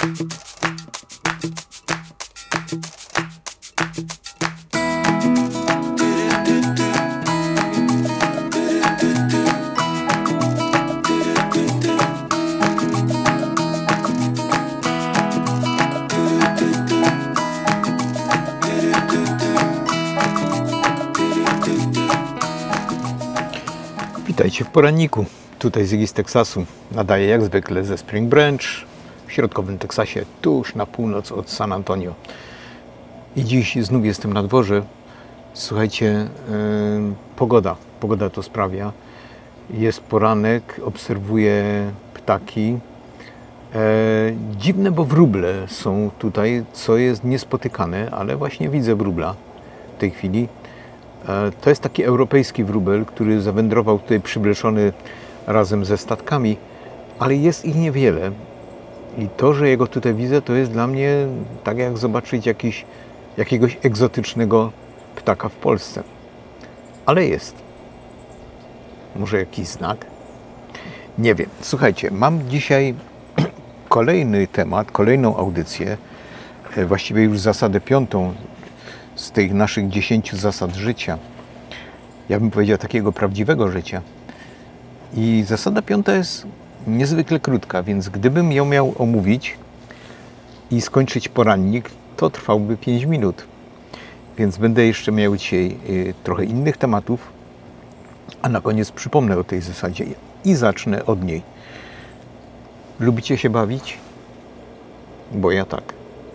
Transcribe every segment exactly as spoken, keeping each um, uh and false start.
Witajcie w poranniku. Tutaj Ziggy z Teksasu. Nadaję jak zwykle ze Spring Branch w środkowym Teksasie, tuż na północ od San Antonio. I dziś znów jestem na dworze. Słuchajcie, yy, pogoda. Pogoda to sprawia. Jest poranek, obserwuję ptaki. Yy, dziwne, bo wróble są tutaj, co jest niespotykane, ale właśnie widzę wróbla w tej chwili. To jest taki europejski wróbel, który zawędrował tutaj przywleczony razem ze statkami, ale jest ich niewiele. I to, że jego tutaj widzę, to jest dla mnie tak jak zobaczyć jakiś, jakiegoś egzotycznego ptaka w Polsce. Ale jest. Może jakiś znak? Nie wiem. Słuchajcie, mam dzisiaj kolejny temat, kolejną audycję, właściwie już zasadę piątą z tych naszych dziesięciu zasad życia. Ja bym powiedział takiego prawdziwego życia. I zasada piąta jest niezwykle krótka, więc gdybym ją miał omówić i skończyć porannik, to trwałby pięć minut. Więc będę jeszcze miał dzisiaj trochę innych tematów, a na koniec przypomnę o tej zasadzie i zacznę od niej. Lubicie się bawić? Bo ja tak.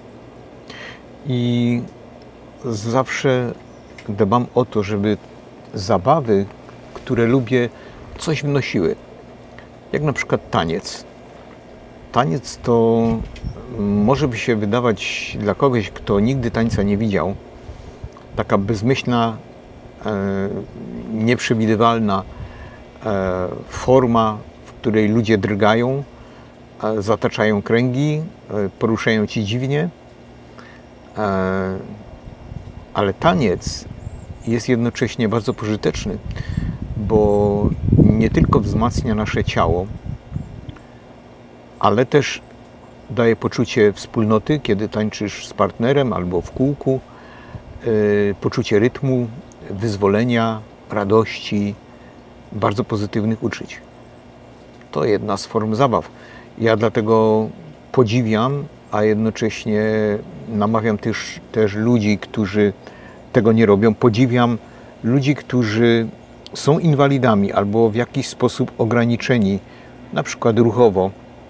I zawsze dbam o to, żeby zabawy, które lubię, coś wnosiły. Jak na przykład taniec. Taniec to może by się wydawać dla kogoś, kto nigdy tańca nie widział, taka bezmyślna, e, nieprzewidywalna e, forma, w której ludzie drgają, e, zataczają kręgi, e, poruszają się dziwnie. E, Ale taniec jest jednocześnie bardzo pożyteczny, bo nie tylko wzmacnia nasze ciało, ale też daje poczucie wspólnoty, kiedy tańczysz z partnerem albo w kółku, yy, poczucie rytmu, wyzwolenia, radości, bardzo pozytywnych uczuć. To jedna z form zabaw. Ja dlatego podziwiam, a jednocześnie namawiam też, też ludzi, którzy tego nie robią. Podziwiam ludzi, którzy są inwalidami albo w jakiś sposób ograniczeni, na przykład ruchowo,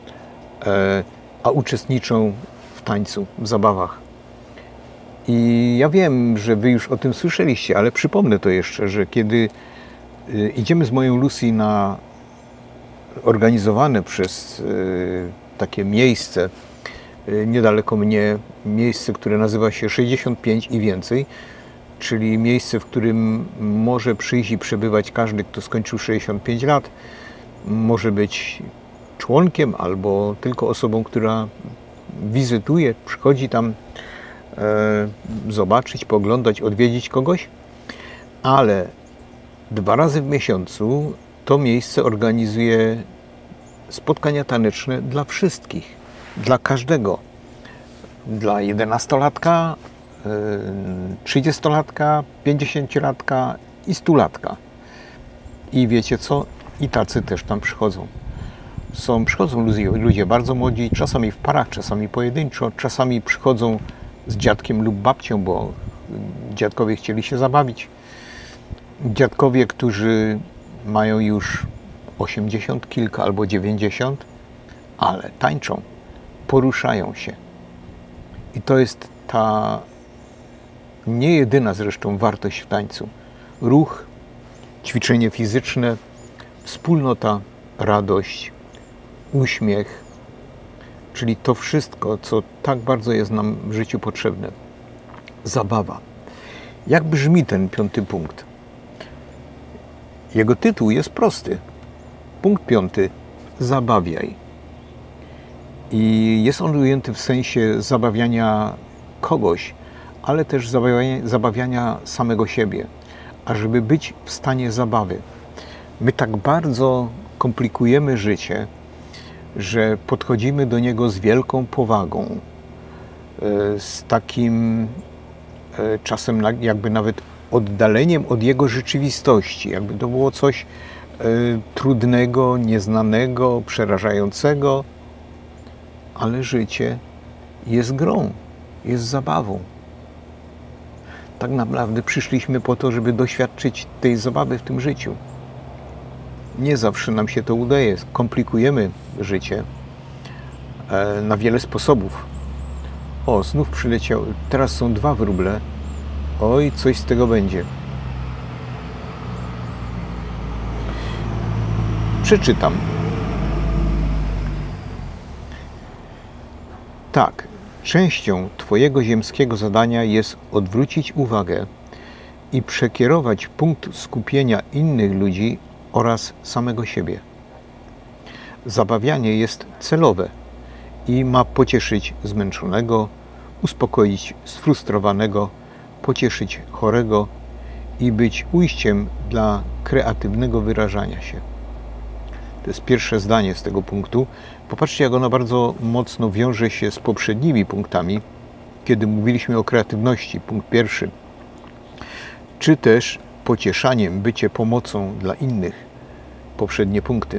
a uczestniczą w tańcu, w zabawach. I ja wiem, że wy już o tym słyszeliście, ale przypomnę to jeszcze, że kiedy idziemy z moją Lucy na organizowane przez takie miejsce, niedaleko mnie, miejsce, które nazywa się sześćdziesiąt pięć i więcej, czyli miejsce, w którym może przyjść i przebywać każdy, kto skończył sześćdziesiąt pięć lat. Może być członkiem albo tylko osobą, która wizytuje, przychodzi tam e, zobaczyć, pooglądać, odwiedzić kogoś. Ale dwa razy w miesiącu to miejsce organizuje spotkania taneczne dla wszystkich. Dla każdego. Dla jedenastolatka, trzydziestolatka, pięćdziesięciolatka i stulatka. I wiecie co? I tacy też tam przychodzą. Są, przychodzą ludzie, ludzie bardzo młodzi, czasami w parach, czasami pojedynczo, czasami przychodzą z dziadkiem lub babcią, bo dziadkowie chcieli się zabawić. Dziadkowie, którzy mają już osiemdziesiąt kilka albo dziewięćdziesiąt, ale tańczą. Poruszają się. I to jest ta nie jedyna zresztą wartość w tańcu. Ruch, ćwiczenie fizyczne, wspólnota, radość, uśmiech, czyli to wszystko, co tak bardzo jest nam w życiu potrzebne. Zabawa. Jak brzmi ten piąty punkt? Jego tytuł jest prosty. Punkt piąty. Zabawiaj. I jest on ujęty w sensie zabawiania kogoś, ale też zabawiania, zabawiania samego siebie, ażeby być w stanie zabawy. My tak bardzo komplikujemy życie, że podchodzimy do niego z wielką powagą, z takim czasem jakby nawet oddaleniem od jego rzeczywistości, jakby to było coś trudnego, nieznanego, przerażającego, ale życie jest grą, jest zabawą. Tak naprawdę przyszliśmy po to, żeby doświadczyć tej zabawy w tym życiu. Nie zawsze nam się to udaje. Komplikujemy życie na wiele sposobów. O, znów przyleciał. Teraz są dwa wróble. Oj, coś z tego będzie. Przeczytam. Tak, częścią Twojego ziemskiego zadania jest odwrócić uwagę i przekierować punkt skupienia innych ludzi oraz samego siebie. Zabawianie jest celowe i ma pocieszyć zmęczonego, uspokoić sfrustrowanego, pocieszyć chorego i być ujściem dla kreatywnego wyrażania się. To jest pierwsze zdanie z tego punktu. Popatrzcie, jak ono bardzo mocno wiąże się z poprzednimi punktami, kiedy mówiliśmy o kreatywności, punkt pierwszy, czy też pocieszaniem, bycie pomocą dla innych, poprzednie punkty.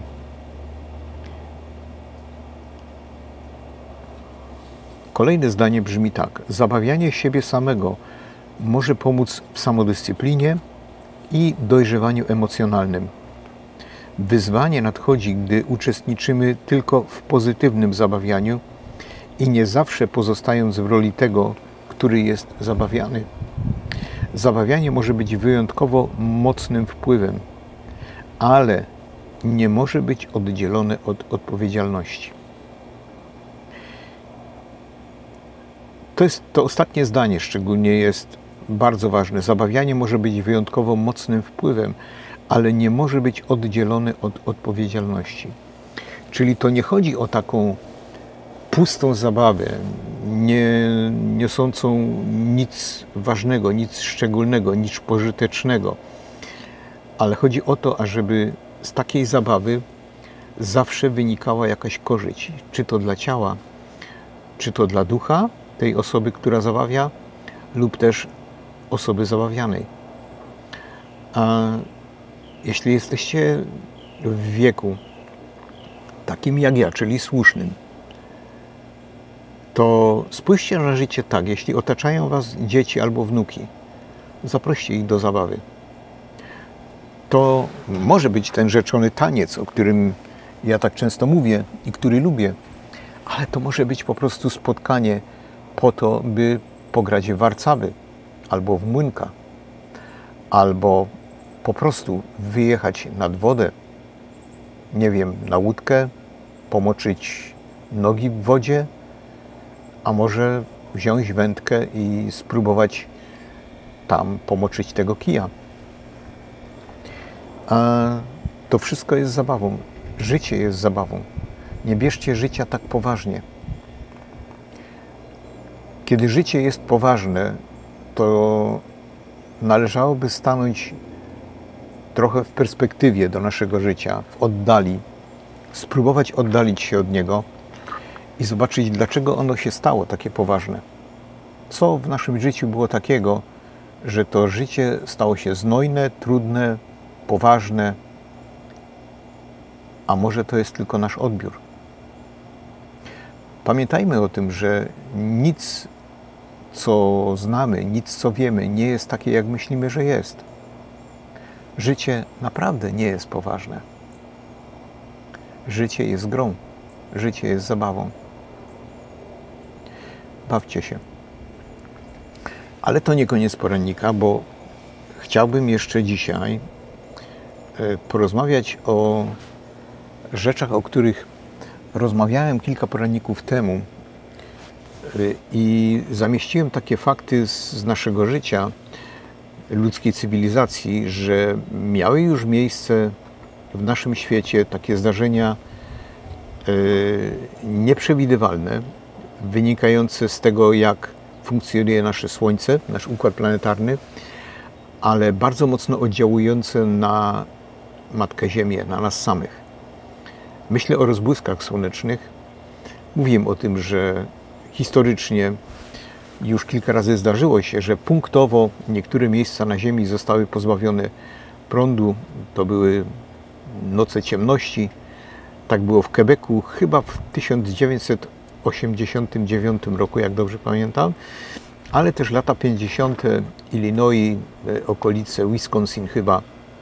Kolejne zdanie brzmi tak. Zabawianie siebie samego może pomóc w samodyscyplinie i dojrzewaniu emocjonalnym. Wyzwanie nadchodzi, gdy uczestniczymy tylko w pozytywnym zabawianiu i nie zawsze pozostając w roli tego, który jest zabawiany. Zabawianie może być wyjątkowo mocnym wpływem, ale nie może być oddzielone od odpowiedzialności. To jest to ostatnie zdanie szczególnie jest bardzo ważne. Zabawianie może być wyjątkowo mocnym wpływem, ale nie może być oddzielone od odpowiedzialności. Czyli to nie chodzi o taką pustą zabawę, nie niosącą nic ważnego, nic szczególnego, nic pożytecznego, ale chodzi o to, ażeby z takiej zabawy zawsze wynikała jakaś korzyść, czy to dla ciała, czy to dla ducha tej osoby, która zabawia, lub też osoby zabawianej. A jeśli jesteście w wieku takim jak ja, czyli słusznym, to spójrzcie na życie tak, jeśli otaczają was dzieci albo wnuki, zaproście ich do zabawy. To może być ten rzeczony taniec, o którym ja tak często mówię i który lubię, ale to może być po prostu spotkanie po to, by pograć w warcaby, albo w młynka, albo po prostu wyjechać nad wodę, nie wiem, na łódkę, pomoczyć nogi w wodzie, a może wziąć wędkę i spróbować tam pomoczyć tego kija. A to wszystko jest zabawą. Życie jest zabawą. Nie bierzcie życia tak poważnie. Kiedy życie jest poważne, to należałoby stanąć trochę w perspektywie do naszego życia, w oddali, spróbować oddalić się od niego i zobaczyć, dlaczego ono się stało takie poważne. Co w naszym życiu było takiego, że to życie stało się znojne, trudne, poważne, a może to jest tylko nasz odbiór. Pamiętajmy o tym, że nic, co znamy, nic, co wiemy, nie jest takie, jak myślimy, że jest. Życie naprawdę nie jest poważne. Życie jest grą. Życie jest zabawą. Bawcie się. Ale to nie koniec porannika, bo chciałbym jeszcze dzisiaj porozmawiać o rzeczach, o których rozmawiałem kilka poranników temu i zamieściłem takie fakty z naszego życia, ludzkiej cywilizacji, że miały już miejsce w naszym świecie takie zdarzenia nieprzewidywalne, wynikające z tego, jak funkcjonuje nasze Słońce, nasz układ planetarny, ale bardzo mocno oddziałujące na Matkę Ziemię, na nas samych. myślę o rozbłyskach słonecznych. Mówiłem o tym, że historycznie już kilka razy zdarzyło się, że punktowo niektóre miejsca na Ziemi zostały pozbawione prądu. To były noce ciemności. Tak było w Quebecu chyba w tysiąc dziewięćset osiemdziesiątym dziewiątym roku, jak dobrze pamiętam, ale też lata pięćdziesiąte Illinois, okolice Wisconsin chyba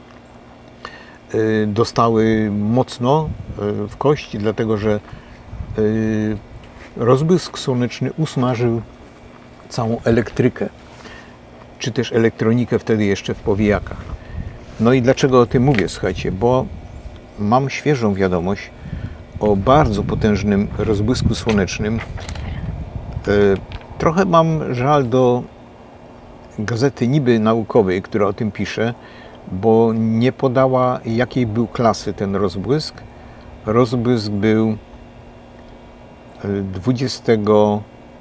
dostały mocno w kość, dlatego że rozbłysk słoneczny usmażył całą elektrykę, czy też elektronikę wtedy jeszcze w powijakach. No i dlaczego o tym mówię? Słuchajcie, bo mam świeżą wiadomość o bardzo potężnym rozbłysku słonecznym. Trochę mam żal do gazety niby naukowej, która o tym pisze, bo nie podała, jakiej był klasy ten rozbłysk. Rozbłysk był dwudziestego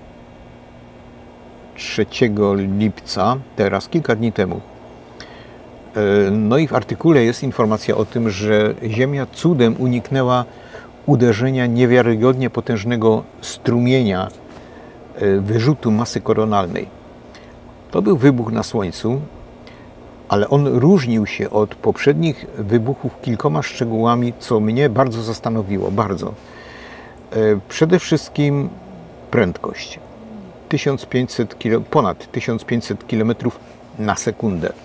trzeciego lipca, teraz kilka dni temu. No i w artykule jest informacja o tym, że Ziemia cudem uniknęła uderzenia niewiarygodnie potężnego strumienia wyrzutu masy koronalnej. To był wybuch na Słońcu, ale on różnił się od poprzednich wybuchów kilkoma szczegółami, co mnie bardzo zastanowiło, bardzo. Przede wszystkim prędkość. tysiąc pięćset kilo, ponad tysiąc pięćset kilometrów na sekundę.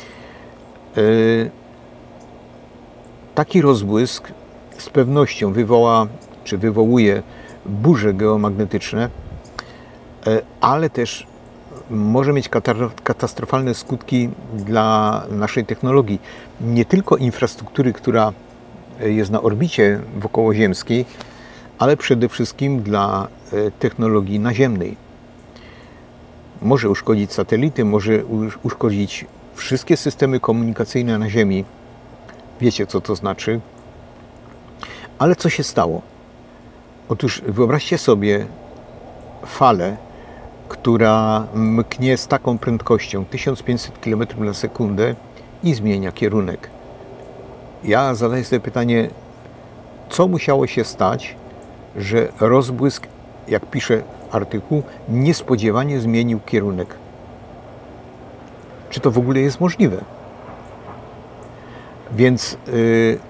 Taki rozbłysk z pewnością wywoła, czy wywołuje burze geomagnetyczne, ale też może mieć katastrofalne skutki dla naszej technologii. Nie tylko infrastruktury, która jest na orbicie wokołoziemskiej, ale przede wszystkim dla technologii naziemnej. Może uszkodzić satelity, może uszkodzić wszystkie systemy komunikacyjne na Ziemi. Wiecie, co to znaczy. Ale co się stało? Otóż wyobraźcie sobie falę, która mknie z taką prędkością tysiąc pięćset kilometrów na sekundę i zmienia kierunek. Ja zadaję sobie pytanie, co musiało się stać, że rozbłysk, jak pisze artykuł, niespodziewanie zmienił kierunek. Czy to w ogóle jest możliwe? Więc yy,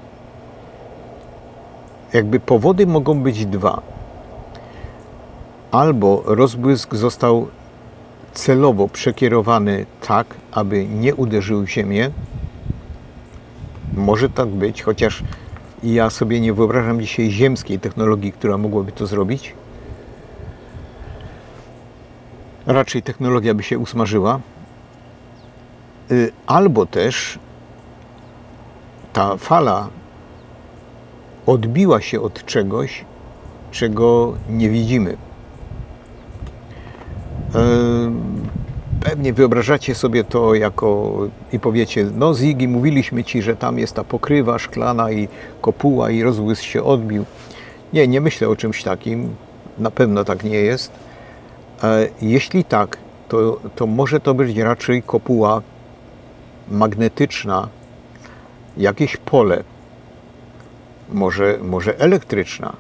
jakby powody mogą być dwa. Albo rozbłysk został celowo przekierowany tak, aby nie uderzył w Ziemię. Może tak być, chociaż ja sobie nie wyobrażam dzisiaj ziemskiej technologii, która mogłaby to zrobić. Raczej technologia by się usmażyła. Albo też ta fala odbiła się od czegoś, czego nie widzimy. Pewnie wyobrażacie sobie to jako i powiecie, no Ziggy, mówiliśmy Ci, że tam jest ta pokrywa szklana i kopuła i rozbłysk się odbił. Nie, nie myślę o czymś takim. Na pewno tak nie jest. Jeśli tak, to, to może to być raczej kopuła magnetyczna, jakieś pole, może, może elektryczna,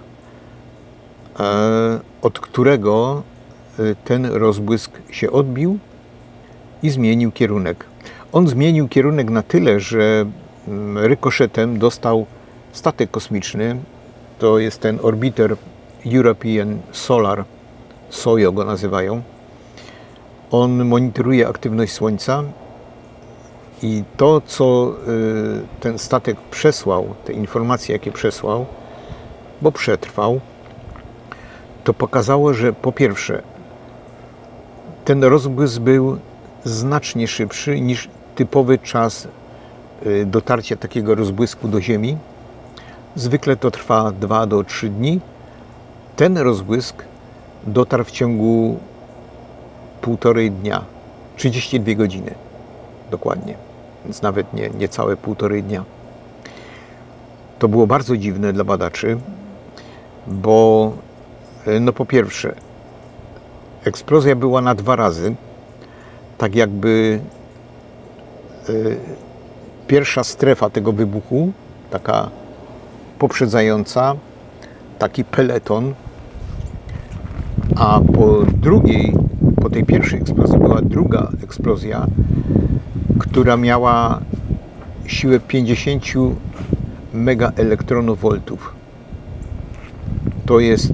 od którego ten rozbłysk się odbił i zmienił kierunek. On zmienił kierunek na tyle, że rykoszetem dostał statek kosmiczny. To jest ten orbiter European Solar, SOJO go nazywają. On monitoruje aktywność Słońca i to, co ten statek przesłał, te informacje, jakie przesłał, bo przetrwał, to pokazało, że po pierwsze ten rozbłysk był znacznie szybszy niż typowy czas dotarcia takiego rozbłysku do Ziemi. Zwykle to trwa dwa do trzech dni. Ten rozbłysk dotarł w ciągu półtorej dnia, trzydzieści dwie godziny dokładnie, więc nawet nie, nie całe półtorej dnia. To było bardzo dziwne dla badaczy, bo no po pierwsze eksplozja była na dwa razy, tak jakby y, pierwsza strefa tego wybuchu, taka poprzedzająca taki peleton, a po drugiej, po tej pierwszej eksplozji była druga eksplozja, która miała siłę pięćdziesiąt megaelektronowoltów. To jest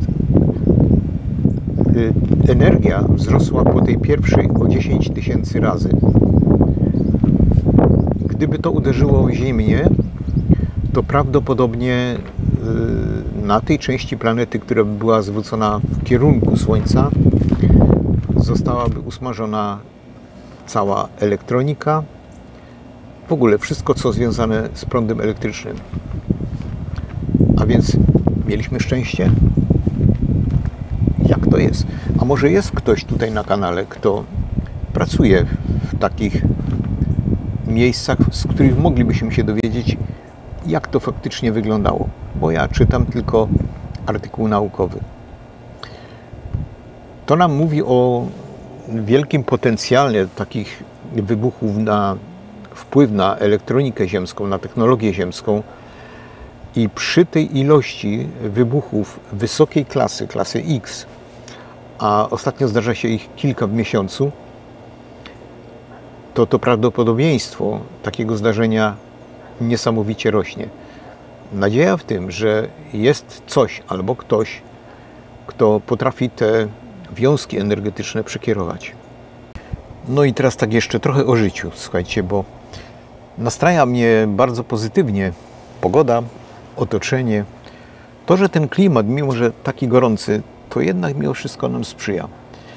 energia wzrosła po tej pierwszej o dziesięć tysięcy razy. Gdyby to uderzyło w Ziemię, to prawdopodobnie na tej części planety, która by była zwrócona w kierunku Słońca, zostałaby usmażona cała elektronika, w ogóle wszystko, co związane z prądem elektrycznym. A więc mieliśmy szczęście? Jak to jest? A może jest ktoś tutaj na kanale, kto pracuje w takich miejscach, z których moglibyśmy się dowiedzieć, jak to faktycznie wyglądało? Bo ja czytam tylko artykuł naukowy. To nam mówi o wielkim potencjale takich wybuchów na wpływ na elektronikę ziemską, na technologię ziemską. I przy tej ilości wybuchów wysokiej klasy, klasy X, a ostatnio zdarza się ich kilka w miesiącu, to to prawdopodobieństwo takiego zdarzenia niesamowicie rośnie. Nadzieja w tym, że jest coś albo ktoś, kto potrafi te wiązki energetyczne przekierować. No i teraz tak jeszcze trochę o życiu, słuchajcie, bo nastraja mnie bardzo pozytywnie pogoda, otoczenie. To, że ten klimat, mimo że taki gorący, to jednak mimo wszystko nam sprzyja.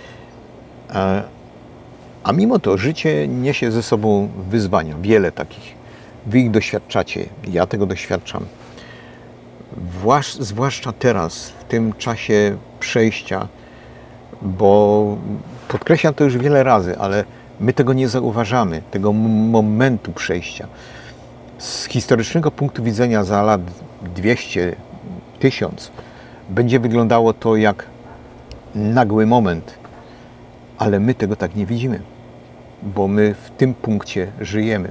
A mimo to życie niesie ze sobą wyzwania, wiele takich. Wy ich doświadczacie, ja tego doświadczam. Zwłaszcza teraz, w tym czasie przejścia, bo podkreślam to już wiele razy, ale my tego nie zauważamy, tego momentu przejścia. Z historycznego punktu widzenia za lat dwieście, tysiąc będzie wyglądało to jak nagły moment, ale my tego tak nie widzimy, bo my w tym punkcie żyjemy.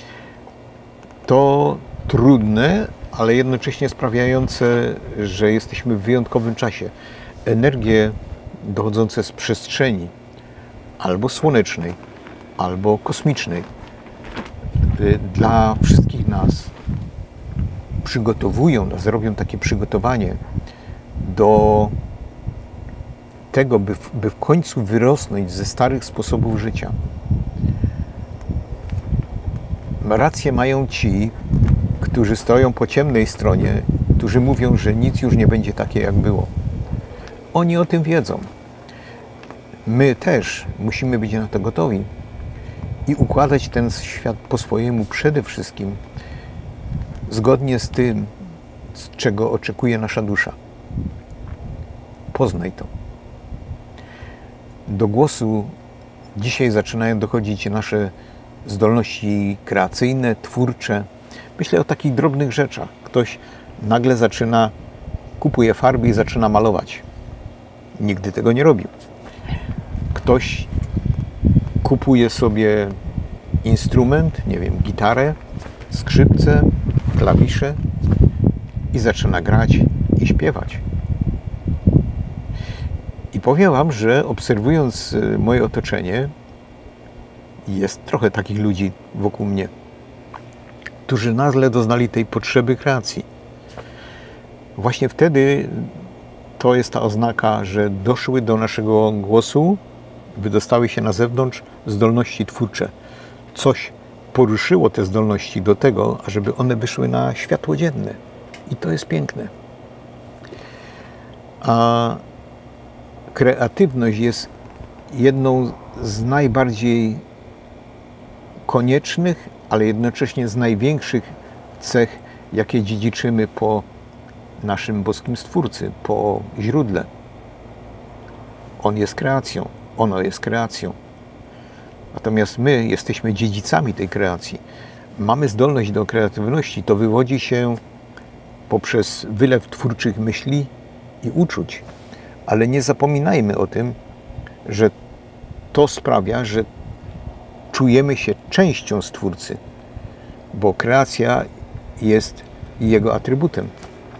To trudne, ale jednocześnie sprawiające, że jesteśmy w wyjątkowym czasie. Energie dochodzące z przestrzeni albo słonecznej, albo kosmicznej dla wszystkich nas przygotowują nas, robią takie przygotowanie do tego, by w, by w końcu wyrosnąć ze starych sposobów życia. Rację mają ci, którzy stoją po ciemnej stronie, którzy mówią, że nic już nie będzie takie, jak było. Oni o tym wiedzą. My też musimy być na to gotowi i układać ten świat po swojemu przede wszystkim, zgodnie z tym, z czego oczekuje nasza dusza. Poznaj to. Do głosu dzisiaj zaczynają dochodzić nasze zdolności kreacyjne, twórcze. Myślę o takich drobnych rzeczach. Ktoś nagle zaczyna, kupuje farby i zaczyna malować. Nigdy tego nie robił. Ktoś kupuje sobie instrument, nie wiem, gitarę, skrzypce, klawisze i zaczyna grać i śpiewać. I powiem wam, że obserwując moje otoczenie, jest trochę takich ludzi wokół mnie, którzy nagle doznali tej potrzeby kreacji. Właśnie wtedy to jest ta oznaka, że doszły do naszego głosu, wydostały się na zewnątrz zdolności twórcze. Coś poruszyło te zdolności do tego, ażeby one wyszły na światło dzienne. I to jest piękne. A kreatywność jest jedną z najbardziej koniecznych, ale jednocześnie z największych cech, jakie dziedziczymy po naszym boskim Stwórcy, po źródle. On jest kreacją, ono jest kreacją. Natomiast my jesteśmy dziedzicami tej kreacji. Mamy zdolność do kreatywności. To wywodzi się poprzez wylew twórczych myśli i uczuć. Ale nie zapominajmy o tym, że to sprawia, że czujemy się częścią Stwórcy, bo kreacja jest jego atrybutem.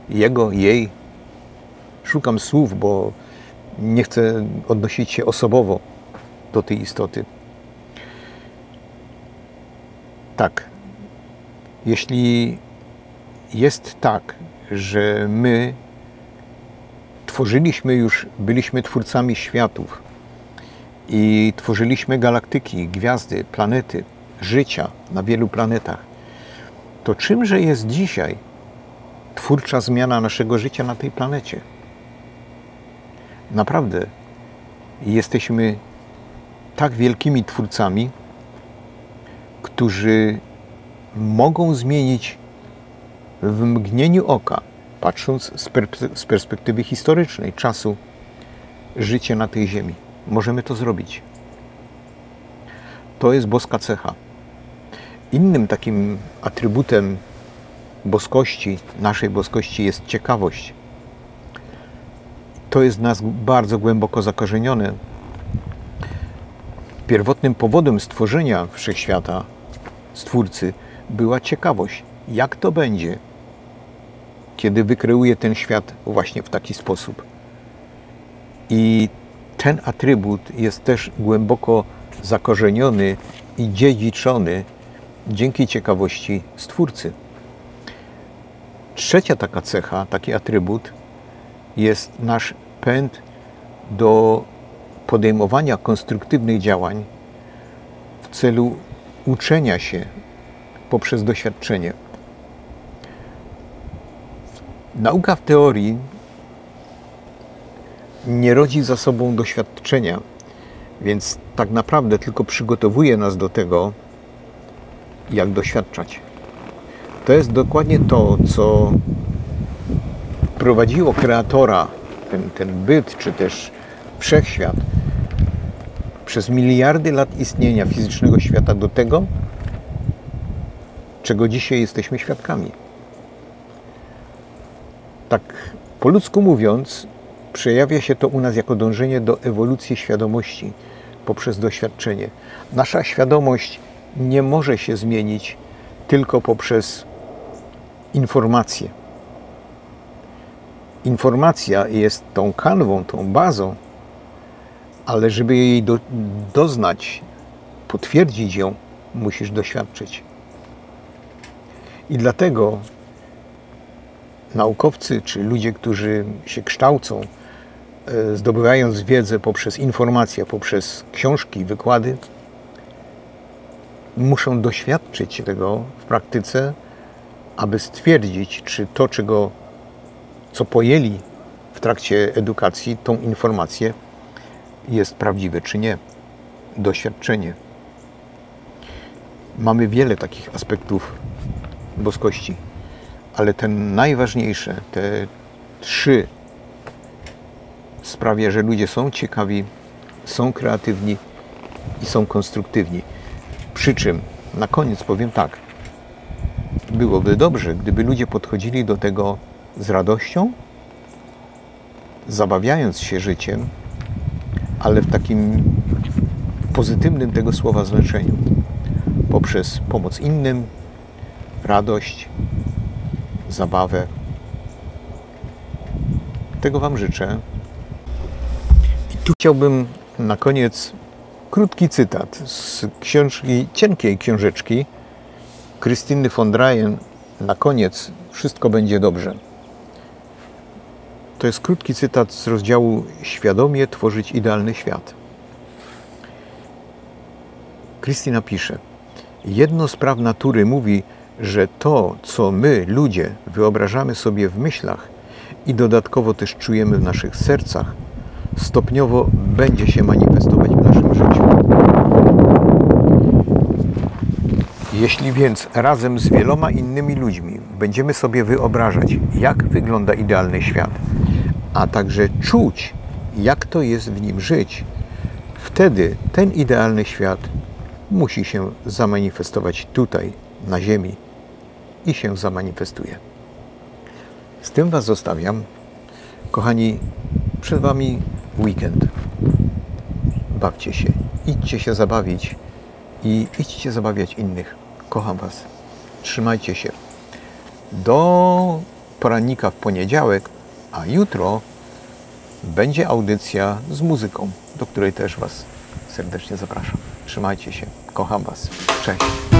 jego, jej. Szukam słów, bo nie chcę odnosić się osobowo do tej istoty. Tak, jeśli jest tak, że my tworzyliśmy już, byliśmy twórcami światów i tworzyliśmy galaktyki, gwiazdy, planety, życia na wielu planetach, to czymże jest dzisiaj twórcza zmiana naszego życia na tej planecie? Naprawdę jesteśmy tak wielkimi twórcami, którzy mogą zmienić w mgnieniu oka, patrząc z, per z perspektywy historycznej, czasu, życie na tej ziemi. Możemy to zrobić. To jest boska cecha. Innym takim atrybutem boskości, naszej boskości, jest ciekawość. To jest w nas bardzo głęboko zakorzenione. Pierwotnym powodem stworzenia wszechświata, Stwórcy, była ciekawość. Jak to będzie, kiedy wykreuje ten świat właśnie w taki sposób? I ten atrybut jest też głęboko zakorzeniony i dziedziczony dzięki ciekawości Stwórcy. Trzecia taka cecha, taki atrybut, jest nasz pęd do podejmowania konstruktywnych działań w celu uczenia się poprzez doświadczenie. Nauka w teorii nie rodzi za sobą doświadczenia, więc tak naprawdę tylko przygotowuje nas do tego, jak doświadczać. To jest dokładnie to, co prowadziło kreatora, ten, ten byt, czy też wszechświat, przez miliardy lat istnienia fizycznego świata do tego, czego dzisiaj jesteśmy świadkami. Tak po ludzku mówiąc, przejawia się to u nas jako dążenie do ewolucji świadomości poprzez doświadczenie. Nasza świadomość nie może się zmienić tylko poprzez informację. Informacja jest tą kanwą, tą bazą, ale żeby jej do, doznać, potwierdzić ją, musisz doświadczyć. I dlatego naukowcy, czy ludzie, którzy się kształcą, zdobywając wiedzę poprzez informacje, poprzez książki, wykłady, muszą doświadczyć tego w praktyce, aby stwierdzić, czy to, czego, co pojęli w trakcie edukacji, tą informację, jest prawdziwe, czy nie. Doświadczenie. Mamy wiele takich aspektów boskości, ale ten najważniejsze, te trzy, sprawia, że ludzie są ciekawi, są kreatywni i są konstruktywni. Przy czym, na koniec powiem tak, byłoby dobrze, gdyby ludzie podchodzili do tego z radością, zabawiając się życiem, ale w takim pozytywnym tego słowa znaczeniu, poprzez pomoc innym, radość, zabawę. Tego Wam życzę. I tu chciałbym na koniec krótki cytat z książki, cienkiej książeczki Krystyny von Dreyen. Na koniec wszystko będzie dobrze. To jest krótki cytat z rozdziału Świadomie tworzyć idealny świat. Krystyna pisze: jedno z praw natury mówi, że to, co my, ludzie, wyobrażamy sobie w myślach i dodatkowo też czujemy w naszych sercach, stopniowo będzie się manifestować w naszym życiu. Jeśli więc razem z wieloma innymi ludźmi będziemy sobie wyobrażać, jak wygląda idealny świat, a także czuć, jak to jest w nim żyć, wtedy ten idealny świat musi się zamanifestować tutaj, na ziemi, i się zamanifestuje. Z tym Was zostawiam. Kochani, przed Wami weekend. Bawcie się, idźcie się zabawić i idźcie zabawiać innych. Kocham Was. Trzymajcie się. Do porannika w poniedziałek, a jutro będzie audycja z muzyką, do której też Was serdecznie zapraszam. Trzymajcie się, kocham Was. Cześć.